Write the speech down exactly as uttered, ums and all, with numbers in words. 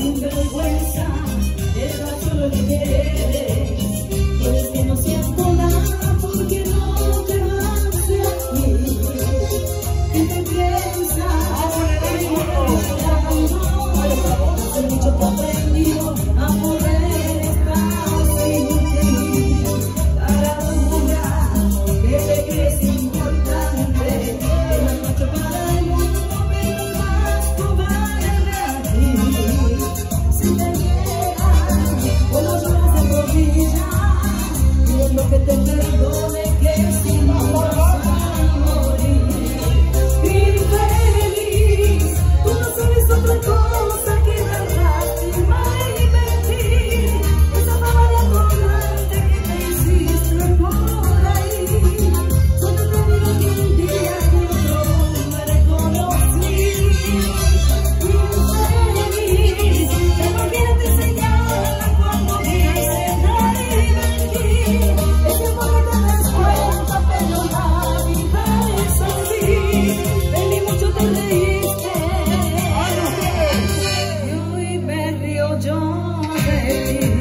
sin vergüenza, era solo el querer. Puedes que no siento nada porque no te vas de aquí. ¿Qué te piensas? Hace mucho que he aprendido a poder estar sin ti. Para murmurar que te crees importante, que no macho para el mundo, pero más cobarde a ti. Si te niegan con los brazos de rodillas, pidiendo que te perdone, que si no vas a morir. Infeliz, tú no sabes otra cosa que dar lástima y mentir. Esa palabra colgante que te hiciste por ahí. Solo te digo que un día que otro me reconocí. Infeliz, que no quiero te señala cuando dice dar y mentir. Es que por que te das cuenta, pero la vida es así. Ven y mucho te reíste, y hoy me río yo de ti.